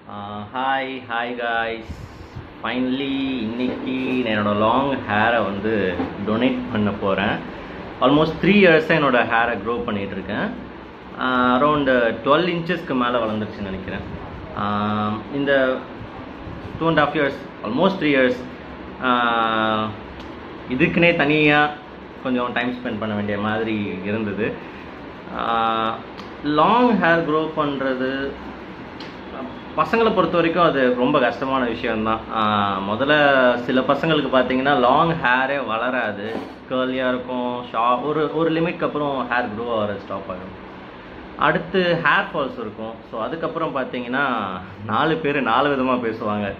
Hi guys. Finally இன்னைக்கு என்னோட long ஹேரை வந்து டொனேட் பண்ண போகிறேன். ஆல்மோஸ்ட் 3 இயர்ஸாக என்னோடய ஹேரை க்ரோ பண்ணிகிட்ருக்கேன். அரௌண்டு 12 இன்ச்சஸ்க்கு மேலே வளர்ந்துருச்சுன்னு நினைக்கிறேன். இந்த 2.5 இயர்ஸ், ஆல்மோஸ்ட் 3 இயர்ஸ் இதுக்குன்னே தனியாக கொஞ்சம் டைம் ஸ்பெண்ட் பண்ண வேண்டிய மாதிரி இருந்தது. லாங் ஹேர் க்ரோ பண்ணுறது பசங்களை பொறுத்த வரைக்கும் அது ரொம்ப கஷ்டமான விஷயம்தான். முதல்ல சில பசங்களுக்கு பார்த்தீங்கன்னா லாங் ஹேரே வளராது, கேர்லியாக இருக்கும். ஒரு லிமிட்க்கு அப்புறம் ஹேர் க்ரோ ஆகிற ஸ்டாப் ஆகிடும். அடுத்து ஹேர் ஃபால்ஸ் இருக்கும். ஸோ அதுக்கப்புறம் பார்த்தீங்கன்னா 4 பேர் 4 விதமாக பேசுவாங்க.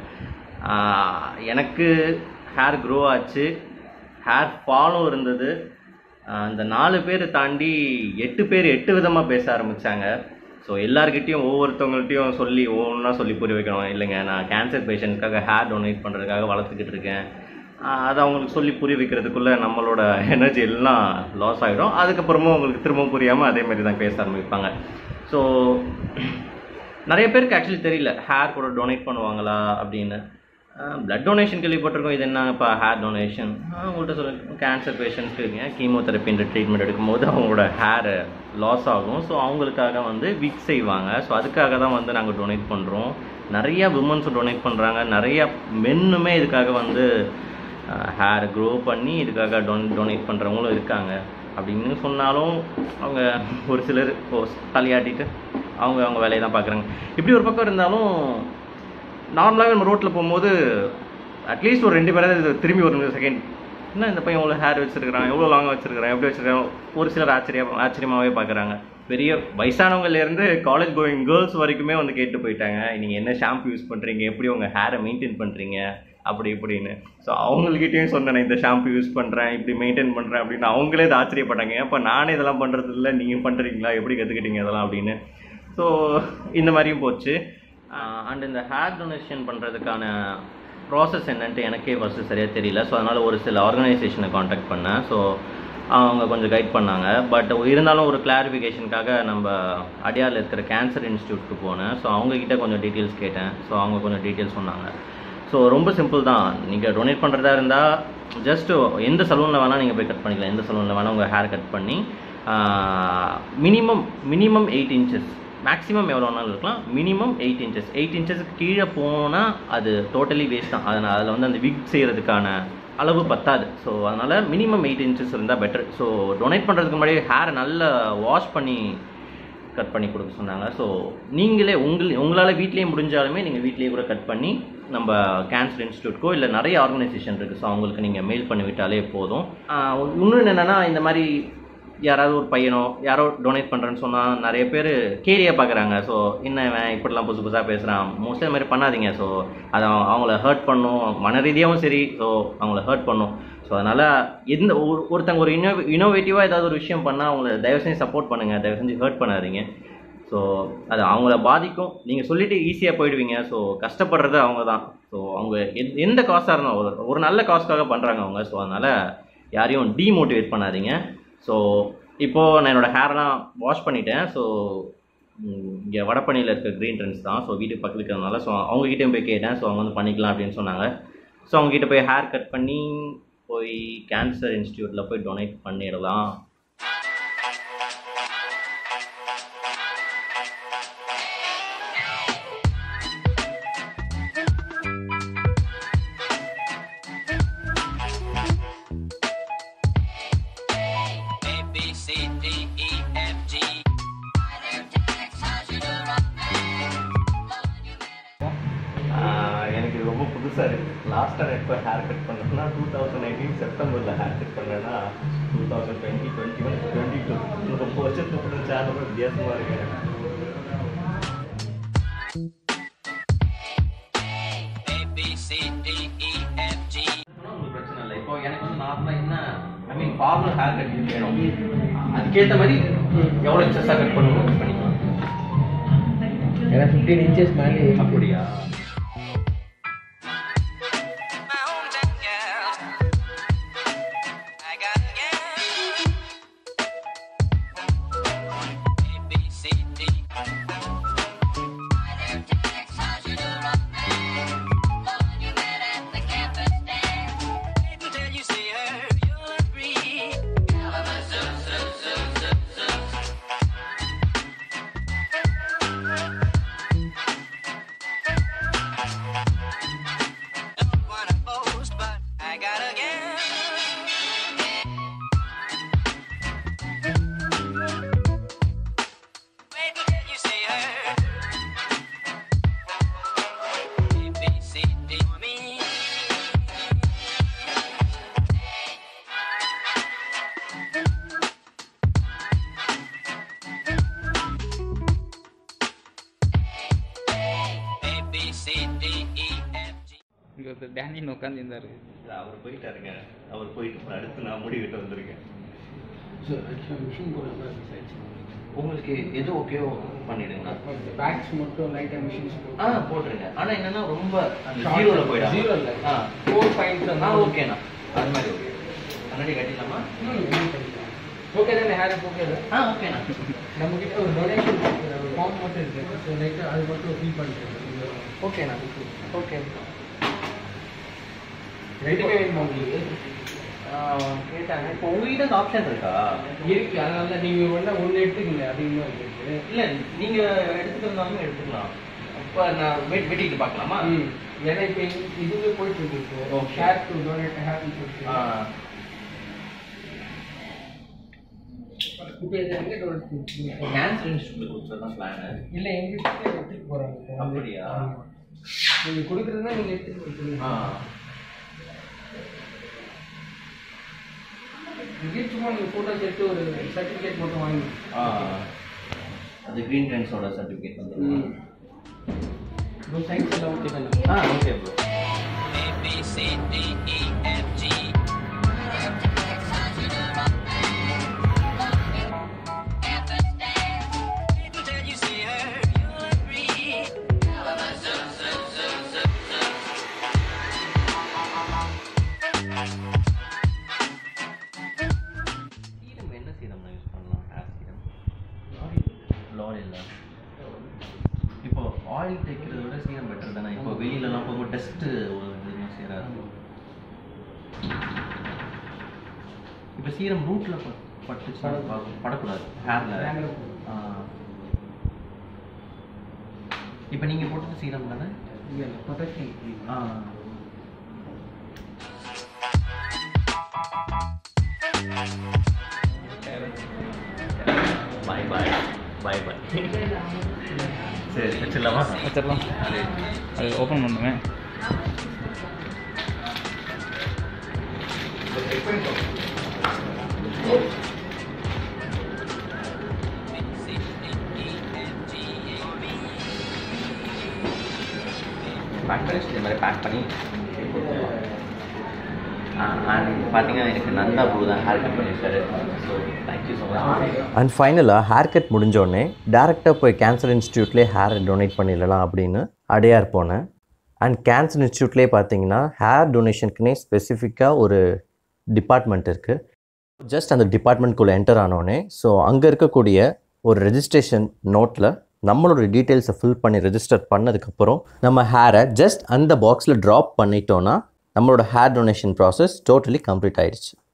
எனக்கு ஹேர் க்ரோ ஆச்சு, ஹேர் ஃபாலும் இருந்தது. இந்த 4 பேர் தாண்டி 8 பேர் 8 விதமாக பேச ஆரம்பித்தாங்க. ஸோ எல்லாருக்கிட்டையும் ஒவ்வொருத்தவங்கள்ட்டையும் ஒவ்வொன்றா சொல்லி புரிய வைக்கணும். இல்லைங்க, நான் கேன்சர் பேஷண்ட்காக ஹேர் டொனேட் பண்ணுறதுக்காக வளர்த்துக்கிட்டு இருக்கேன். அதை அவங்களுக்கு சொல்லி புரிய வைக்கிறதுக்குள்ளே நம்மளோட எனர்ஜி எல்லாம் லாஸ் ஆகிடும். அதுக்கப்புறமும் அவங்களுக்கு திரும்பவும் புரியாமல் அதேமாதிரி தான் பேச ஆரம்பிப்பாங்க. ஸோ நிறைய பேருக்கு ஆக்சுவலி தெரியல ஹேர் கூட டொனேட் பண்ணுவாங்களா அப்படின்னு. பிளட் டொனேஷன் கேள்விப்பட்டிருக்கோம். இது என்னப்பா ஹேர் டொனேஷன்? உங்கள்கிட்ட சொல்ல, கேன்சர் பேஷண்ட்ஸ்க்கு கீமோதெரப்பின்ற ட்ரீட்மெண்ட் எடுக்கும்போது அவங்களோட ஹேர் லாஸ் ஆகும். ஸோ அவங்களுக்காக வந்து விக் செய்வாங்க. ஸோ அதுக்காக தான் வந்து நாங்கள் டொனேட் பண்ணுறோம். நிறையா விமன்ஸும் டொனேட் பண்ணுறாங்க. நிறையா மென்னுமே இதுக்காக வந்து ஹேர் க்ரோ பண்ணி இதுக்காக டொனேட் பண்ணுறவங்களும் இருக்காங்க. அப்படின்னு சொன்னாலும் அவங்க ஒரு சிலர் தலையாட்டிட்டு அவங்க வேலையை தான் பார்க்குறாங்க. இப்படி ஒரு பக்கம் இருந்தாலும் நார்மலாகவே நம்ம ரோட்டில் போகும்போது அட்லீஸ்ட் ஒரு 2 பேராவது திரும்பி ஒரு செகண்ட், என்ன இந்த பையன் எவ்வளோ ஹேர் வச்சுருக்கிறான், எவ்வளோ லாங்காக வச்சுருக்கிறான், எப்படி வச்சுருக்கான், ஒரு சிலர் ஆச்சரியமாகவே பார்க்குறாங்க. பெரிய வயசானவங்கலேருந்து காலேஜ் கோயிங் கேர்ள்ஸ் வரைக்குமே வந்து கேட்டு போயிட்டாங்க, நீங்கள் என்ன ஷாம்பு யூஸ் பண்ணுறீங்க, எப்படி உங்கள் ஹேரை மெயின்டைன் பண்ணுறீங்க அப்படி இப்படின்னு. ஸோ அவங்கக்கிட்டையும் சொன்னேன், இந்த ஷாம்பு யூஸ் பண்ணுறேன், இப்படி மெயின்டைன் பண்ணுறேன் அப்படின்னு. அவங்களே இதை ஆச்சரியப்பட்டாங்க, ஏன்ப்பா நானே இதெல்லாம் பண்ணுறது இல்லை, நீங்கள் பண்ணுறீங்களா, எப்படி கற்றுக்கிட்டீங்க இதெல்லாம் அப்படின்னு. ஸோ இந்த மாதிரியும் போச்சு. அண்ட் இந்த ஹேர் டொனேஷன் பண்ணுறதுக்கான ப்ராசஸ் என்னன்ட்டு எனக்கே ஃபஸ்ட்டு சரியாக தெரியல. ஸோ அதனால் ஒரு சில ஆர்கனைசேஷனை காண்டாக்ட் பண்ணேன். ஸோ அவங்க கொஞ்சம் கைட் பண்ணாங்க. பட் இருந்தாலும் ஒரு கிளாரிஃபிகேஷனுக்காக நம்ம அடியாரில் இருக்கிற கேன்சர் இன்ஸ்டியூட்க்கு போனேன். ஸோ அவங்கக்கிட்ட கொஞ்சம் டீட்டெயில்ஸ் கேட்டேன். ஸோ அவங்க கொஞ்சம் டீட்டெயில்ஸ் சொன்னாங்க. ஸோ ரொம்ப சிம்பிள் தான். நீங்கள் டொனேட் பண்ணுறதா இருந்தால் ஜஸ்ட்டு எந்த சலூனில் வேணால் நீங்கள் போய் கட் பண்ணிக்கலாம். எந்த சலூனில் வேணால் உங்கள் ஹேர் கட் பண்ணி மினிமம் 8 இன்ச்சஸ், மேக்ஸிமம் எவ்வளோ வேணாலும் இருக்கலாம். Minimum 8 inches. 8 இன்ச்சஸ்க்கு கீழே போனால் அது டோட்டலி வேஸ்ட் தான். அதனால் அதில் வந்து அந்த விக் செய்கிறதுக்கான அளவு பத்தாது. ஸோ அதனால் மினிமம் 8 இன்ச்சஸ் இருந்தால் பெட்டர். ஸோ டொனேட் பண்ணுறதுக்கு முன்னாடி ஹேரை நல்லா வாஷ் பண்ணி கட் பண்ணி கொடுக்க சொன்னாங்க. ஸோ நீங்களே உங்களால் வீட்லேயே முடிஞ்சாலுமே நீங்கள் வீட்லேயே கூட கட் பண்ணி நம்ம கேன்சர் இன்ஸ்டியூட்க்கோ இல்லை நிறைய ஆர்கனைசேஷன் இருக்குது. ஸோ அவங்களுக்கு நீங்கள் மெயில் பண்ணி விட்டாலே போதும். இன்னொன்று என்னென்னா, இந்த மாதிரி யாராவது ஒரு பையனோ யாரோ டொனேட் பண்ணுறேன்னு சொன்னால் நிறைய பேர் கேலியாக பார்க்குறாங்க. ஸோ என்ன இப்படிலாம் புதுசாக பேசுகிறான், மோஸ்ட்லி அது மாதிரி பண்ணாதீங்க. ஸோ அதை அவங்கள ஹர்ட் பண்ணும், மன ரீதியாகவும் சரி. ஸோ அவங்கள ஹர்ட் பண்ணும். ஸோ அதனால் எந்த ஒருத்தங்க ஒரு இனோவேட்டிவாக ஏதாவது ஒரு விஷயம் பண்ணால் அவங்கள தயவு செஞ்சு சப்போர்ட் பண்ணுங்கள், தயவு செஞ்சு ஹர்ட் பண்ணாதீங்க. ஸோ அது அவங்கள பாதிக்கும். நீங்கள் சொல்லிவிட்டு ஈஸியாக போயிடுவீங்க. ஸோ கஷ்டப்படுறது அவங்க தான். ஸோ அவங்க எந்த காசாக இருந்தாலும் ஒரு நல்ல காசுக்காக பண்ணுறாங்க அவங்க. ஸோ அதனால் யாரையும் டீமோட்டிவேட் பண்ணாதீங்க. ஸோ இப்போது நான் என்னோடய ஹேர்லாம் வாஷ் பண்ணிட்டேன். ஸோ இங்கே வடபழனியில் இருக்க க்ரீன் ட்ரெண்ட்ஸ் தான். ஸோ வீட்டுக்கு பக்கத்தில் இருக்கிறதுனால ஸோ அவங்ககிட்டயும் போய் கேட்டேன். ஸோ அவங்க வந்து பண்ணிக்கலாம் அப்படின்னு சொன்னாங்க. ஸோ அவங்ககிட்ட போய் ஹேர் கட் பண்ணி போய் கேன்சர் இன்ஸ்டியூட்டில் போய் டொனேட் பண்ணிடலாம். எனக்கு இது ரொம்ப புதுசாக இருக்குது. லாஸ்ட்டாக எப்போ ஹேர் கட் பண்ணேன்னா 2019 செப்டம்பரில் ஹேர் கட் பண்ணேன்னா 2020, 21, 22 ரொம்ப வருஷத்துக்கு அப்புறம் சேர் ரொம்ப வித்தியாசமாக இருக்கு. பிரச்சனை இல்லை. இப்போ எனக்கு வந்து நார்மலாக என்ன ஃபார்மல் ஹேர் கட் வேணும், அதுக்கேற்ற மாதிரி எவ்வளோ இன்ச்சஸாக கட் பண்ணணும் பண்ணிக்கலாம். ஏன்னா 15 இன்ச்சஸ் மேலே. அப்படியா? இங்கே ஒருத்தர் டேனின்னு உட்காந்துருந்தாரு. அவர் போயிட்டாருங்க. அவர் போயிட்டு அடுத்து நான் முடிவிட்டு வந்திருக்கேன். மிஷின் போடுற சைட்ஸ் உங்களுக்கு எது ஓகேவோ பண்ணிடுங்க. பேக்ஸ் மட்டும் லைட்டாக மிஷின்ஸ் போட்டுருங்க. ஆனால் என்னன்னா ரொம்ப ஜீரோவில் போயிடும். ஜீரோ இல்லை 4 பாயிண்ட்ஸ் ஓகேண்ணா. அது மாதிரி ஓகே. முன்னாடி கட்டிடலாமா? ஓகே தானே ஹேர் ஓகே தான். ஓகேண்ணா. நம்மக்கிட்ட ஒரு டொனேஷன் ஃபார்ம் மட்டும் இருக்குது. ஸோ லைக் அது மட்டும் ஃபில் பண்ணிட்டு ஓகேண்ணா. ஓகே. ரெண்டுமே வேணுமா உங்களுக்கு? கேட்டாங்க. இப்போ உங்ககிட்ட அந்த ஆப்ஷன் இருக்கா? இருக்கு. அதனால தான் நீங்கள் வேணா ஒன்று எடுத்துக்கல அதிகமாக இருக்குது. இல்லை நீங்கள் எடுத்துக்கிறதாலும் எடுத்துக்கலாம். இப்போ நான் வெட்டிட்டு பார்க்கலாமா? ஏன்னா இப்போ இதுவே போயிட்டு இருக்கு. இப்போ ஷேர் டு டொனேட் ஹேர் போட்டு இப்போ இது எங்கே டொனேட் கேன்சர் இன்ஸ்டியூட்டில் கொடுத்துருதான் பிளான். இல்லை எங்கிட்ட எடுத்துகிட்டு போகிறாங்க. அப்படியா? நீங்கள் கொடுக்குறதுனா நீங்கள் எடுத்துகிட்டு கொடுத்துருங்க. இங்கே சும்மா நீங்கள் ஃபோட்டோஸ் எடுத்து ஒரு சர்டிஃபிகேட் மட்டும் வாங்கி அது க்ரீன் ட்ரெண்ட்ஸோட சர்டிஃபிகேட் வந்து ப்ரோ சைன்ஸ் எல்லாம் ஓகே தானே? Okay bro. இப்போ ஆயில் தேய்க்கிறத விட சீரம் பெட்டர் தானே. இப்போ வெயிலெல்லாம் போகும்போது டஸ்ட்டு எதுவும் சேராது. இப்போ சீரம் ரூட்டில் பட்டுச்சு படக்கூடாது ஹேரில். இப்போ நீங்கள் போட்டது சீரம் தானே? Protection. Bye bye bye bye. சரி வச்சிடலாமா? வச்சிடலாம். அது ஓப்பன் பண்ணுவேன். பேக் பண்ணி இந்த மாதிரி பேக் பண்ணி பார்த்தீங்கன்னா எனக்கு நந்தா ப்ரூ தான் ஹேர் கட் பண்ணியிருக்காரு. So thank you so much. And ஃபைனலாக ஹேர் கட் முடிஞ்சோடனே டேரெக்டாக போய் கேன்சர் இன்ஸ்டியூட்லேயே ஹேர் டொனேட் பண்ணிடலாம் அப்படின்னு அடையார் போனேன். அண்ட் கேன்சர் இன்ஸ்டியூட்லேயே பார்த்தீங்கன்னா ஹேர் டொனேஷனுக்குனே ஸ்பெசிஃபிக்காக ஒரு டிபார்ட்மெண்ட் இருக்குது. ஜஸ்ட் அந்த டிபார்ட்மெண்ட்குள்ளே என்டர் ஆனோடனே ஸோ அங்கே இருக்கக்கூடிய ஒரு ரெஜிஸ்ட்ரேஷன் நோட்டில் நம்மளோட டீட்டெயில்ஸை ஃபில் பண்ணி ரெஜிஸ்டர் பண்ணதுக்கப்புறம் நம்ம ஹேரை ஜஸ்ட் அந்த பாக்ஸில் ட்ராப் பண்ணிட்டோன்னா நம்மளோட hair donation process totally complete ஆயிடுச்சு.